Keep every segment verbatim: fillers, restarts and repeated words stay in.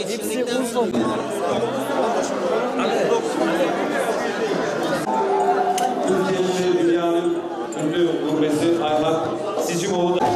Hepsi Urfa. Türkiye'nin ve dünyanın ünlü gurbesi Ayhan Sicimoğlu da...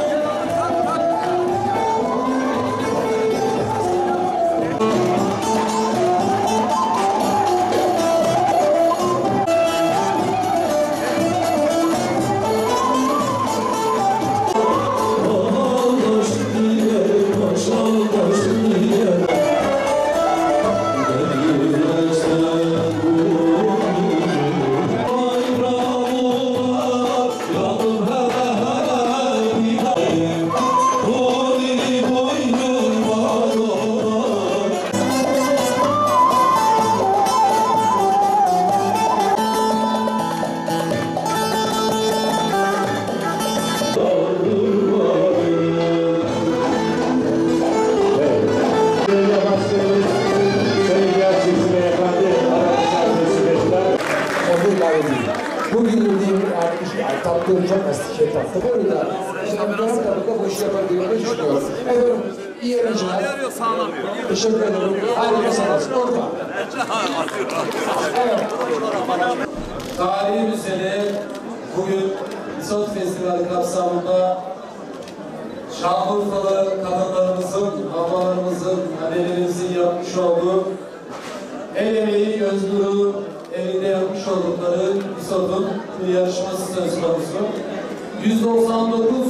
Bugün dediğim artık tatlım çok az şey tatlı. Bu arada ben her tarafta boş yapabildiğini düşünüyorum. Efendim, iyi eğlenceler. Teşekkür ederim. Harika sanatçı. Orta. Evet. Tarihi bir sene bugün İSOT Festivali kapsamında Şanlıurfalı kadınlarımızın, ablalarımızın, annelerimizin yapmış olduğu el emeği, özgürlüğü elinde yapmış oldukları İSOT'un bir yarışması söz konusu. yüz doksan dokuz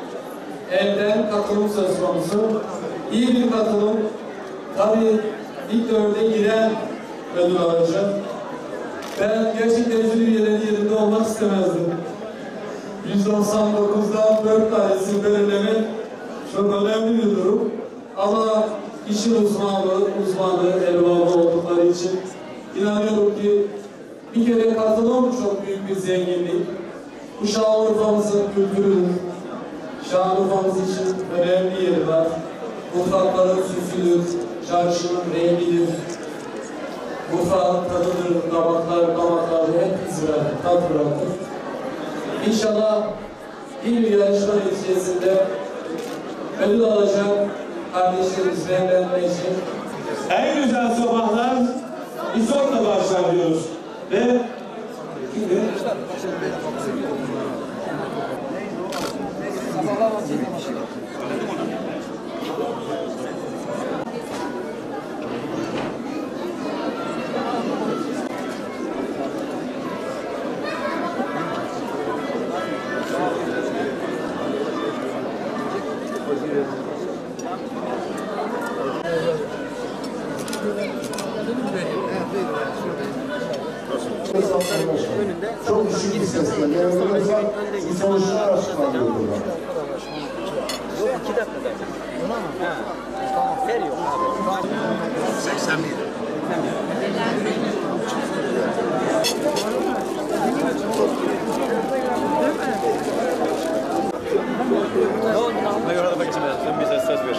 elden katılım söz konusu. İyi bir katılım. Tabii ilk dörde giren ödül alacak. Ben gerçekten jürilerin yerinde olmak istemezdim. yüz doksan dokuzdan dört tanesi belirlemek çok önemli bir durum. Ama işin uzmanlığı, uzmanlığı, elbabı oldukları için inanıyorum ki bir kere katılım çok büyük bir zenginlik. Bu Şanlıurfa'mızın kültürüdür. Şanlıurfa'mız için önemli yeri var. Mutfakların süsüdür, çarşının rengidir. Mutfağın tadıdır, damaklar, damaklar hep iz bırakır, tat bırakır. İnşallah iyi bir yarışma neticesinde ödül alacak kardeşlerimiz belirlenmeyecek. En güzel sabahlar İSOT'la başlar diyoruz. Ve şimdi çok düşük bir sesle yanımızda bir sonuçlar açıklanıyor burada. Yok iki dakika zaten. Buna mı? Ha. Tamam. Fer yok abi. seksen bir. Ne göre de bakayım sen bize ses ver.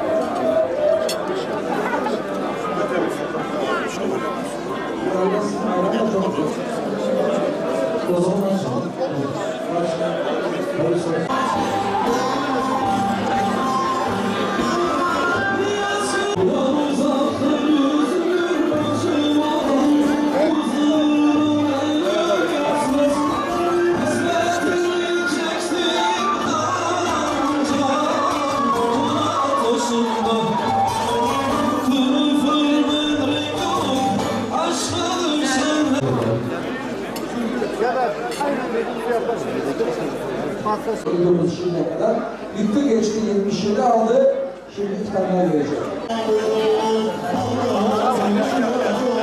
O zaman şimdiye kadar yüklü geçti, yetmiş yedi aldı. Şimdi iki tane daha gelecek.